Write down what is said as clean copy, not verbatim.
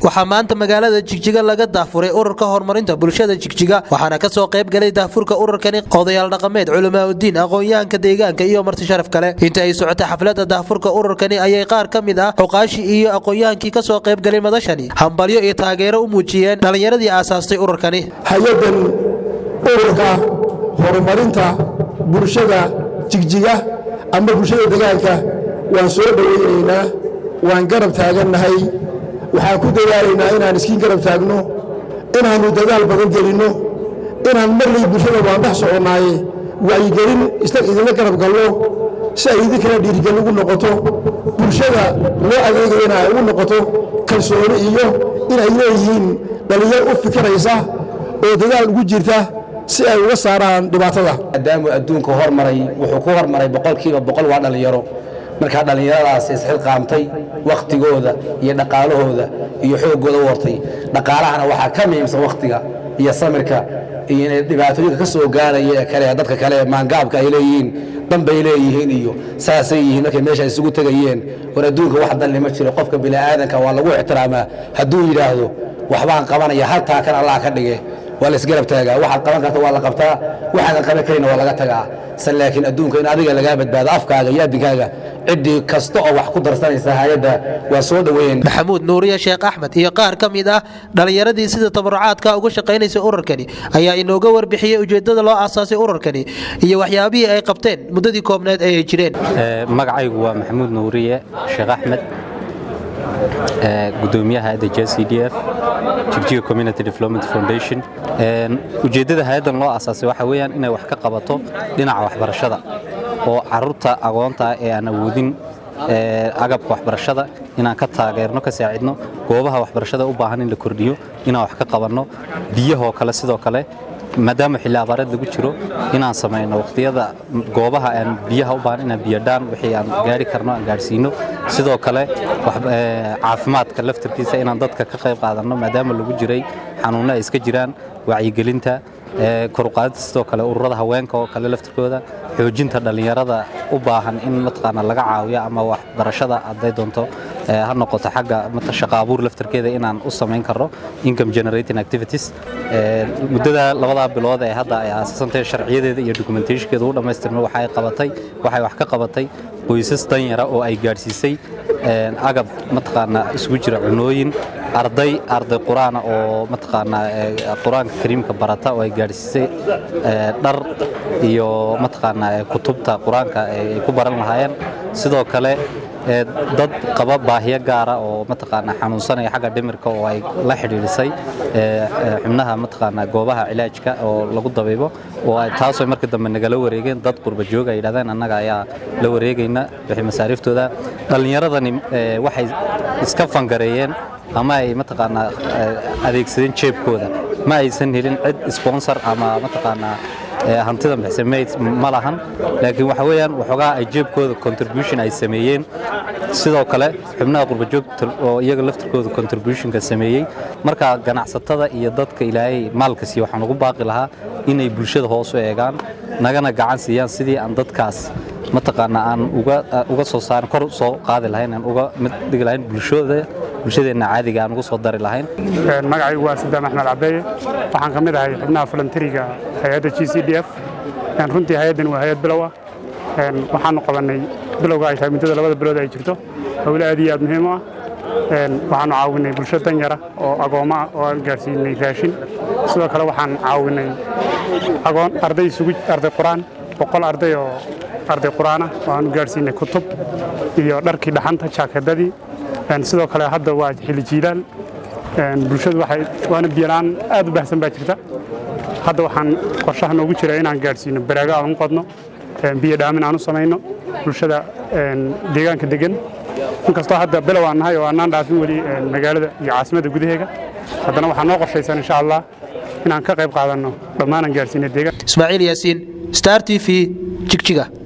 waxaa maanta magaalada Jigjiga laga daafuray ururka horumarinta bulshada Jigjiga waxaana ka soo qayb galay daafurka ururkani odayaal dhaqameed culimaaddin aqoonyahanka deegaanka iyo marti sharaf kale inta ay socotay xafladda daafurka ururkani ayay qaar kamid ah xuqaashi iyo aqoonyahankii ka soo qayb galay madashani hambalyo iyo taageero u muujiyeen dhalinyaradii aasaastay ururkani hayadan ururka horumarinta bulshada Jigjiga ama bulshada deegaanka waan soo dhaweynaynaa waan garab taaganahay waxaan ku dadaalaynaa inaan iskiin garab taagno inaanu dadaal badan gelino inaan marlay bulshada waan dhex soconaaye wacyigelin idinla garab galno si ay idinkana dhiirigelin ugu noqoto bulshada loo adeegayana ay ugu noqoto kalsooni iyo inay leeyihiin dhalinyar u fikiraysa oo dadaal ugu jirta si ay uga saaraan dhibaatada maadaama adduunka hormaray wuxuu ku hormaray boqolkiiba boqol waa dhalinyaro marka dhalinyaradaas isxilqaamtay waqtigooda iyo dhaqaalahooda iyo xoogooda wartay dhaqaalahana waxa ka muhiimsan waqtiga iyo samirka iyo dhibaatooyinka ka soo gaaraya kale dadka kale maangaabka ay leeyihiin danbay leeyihiin iyo saasay yihiin markay meesha isugu tagayeen war adduunka wax dan lama jiro qofka bini'aadanka waa lagu ixtiraamaa hadduu yiraahdo waxbaan qabanaya haltaa kan Allah ka dhigay wala isgarab taaga waxa qaban karta waa la qabtaa waxa qaban karina waa laga tagaa laakiin adduunka in adiga laga badbaado afkaaga iyo adinkaaga cidii kasta oo wax ku darsanaysa hay'adda waa soo dhaweeyeen Maxamuud Nuuriye Sheekh Axmed iyo qaar kamid ah dhalinyaradii sida tabarucaadka uga shaqeynaysa ururkani ayaa inooga warbixiyay ujeedada loo aasaasay ururkani iyo waxyaabihii ay qabteen muddadii koobneed ay jireen magacaygu waa Maxamuud Nuuriye Sheekh Axmed gudoomiyaha hay'adda JCDF Jigjiga Community Development Foundation ujeedada hay'adan loo aasaasay waxa weeyaan inay wax ka qabato dhinaca waxbarashada oo carruurta aqoonta ee aan awoodin agabka waxbarashada inaan ka taageerno ka saacidno goobaha waxbarashada u baahan in la kordhiyo inaan wax ka qabanno biyaha kale sidoo kale maadaama xilli abaareed lagu jiro inaan sameeyno waqtiyada goobaha aan biyaha u baahan inaan biyo dhaan wixii aan gaari karno aan gaarsiino sidoo kale caafimaadka laftirkiisa inaan dadka ka qayb qaadano maadaama lagu jiray xanuuno ay iska jiraan wacyigelinta kor u qaadista sidoo kale ururada haweenka oo kale laftirkooda xoojinta dhalinyarada u baahan in mataqaana laga caawiyo ama waxbarashada haday doonto ha noqoto xagga shaqo abuur laftirkeeda inaan u sameyn karno income generating activities muddada labada bilood ee hadda ay aasaasantahay sharciyadeeda iyo documentationkeeda u dhameystirnay waxay wax ka qabatay qoysas danyara oo ay gaarsiisay agab mataqaana isugu jira cunooyin arday quraan oo mataqaana quraanka kariimka barata oo ay gaarsiisay dhar iyo mataqaana kutubta quraanka ay ku baran lahaayeen sidoo kale dad qaba baahiyo gaar ah oo mataqaana xanuunsanaya xagga dhimirka oo ay la xiriirisay xubnaha mataqaana goobaha cilaajka oo lagu dabeebo oo ay taasoo markii dambe nagala wareegeen dad qurba joog ay yiraahdeen annaga ayaa la wareegayna wixii masaariiftooda dhalinyaradani waxay iska fangareeyeen ama ay mataqaana adeegsadeen jeebkooda ma aysan helin cid sponsor ama mataqaana hantida bixsameed ma lahan laakiin waxa weeyaan waxoogaa ay jeebkooda contribution ay sameeyeen sidoo kale xubnaha qurba joogta oo iyaga laftirkooda contributionka sameeyay marka ganacsatada iyo dadka ilaahay maalkaasi waxaan ugu baaqi lahaa inay bulshada hoos u eegaan nagana gacan siiyaan sidii aan dadkaas mataqaana aan uga soo saarin kor soo qaadi lahayn aan uga mid dhigi lahayn bulshadeena caadiga aan ugu soo dari lahayn magacaygu waa Sadam Axmed Cabeeye waxaan kamid ahay xubnaha volunteeriga hay'adda GCDF runtii hay'adan waa hay'ad bilow ah waxaan qabanay bilowga ay tahay muddada labada bilood ay jirto hawlo aad iyo aad muhiim ah waxaan caawinay bulshada danyara oo agooma oo aan gaarsiinay raashin sidoo kale waxaan caawinay arday quraan 100 arday oo arday quraana oo aan gaarsiinay kutub iyo dharkii dhaxanta jaakadadii sidoo kale hadda waa xilli jiilaal bulshadu waxay waana biyaan aad u baahsan baa jirta hadda waxaan qorshaha noogu jira inaan gaarsiino baraaga aan qodno biyo dhaamin aan u sameeyno bulshada deegaanka degan inkastoo hadda bilow aan nahay oo aan dhaafin wali magaalada iyo caasimadda gudaheega haddana waxaan noo qorshaysan insha Allah inaan ka qayb qaadano dhammaan gaarsiinay deegaanka Ismaaciil Yaasiin Star TV Jigjiga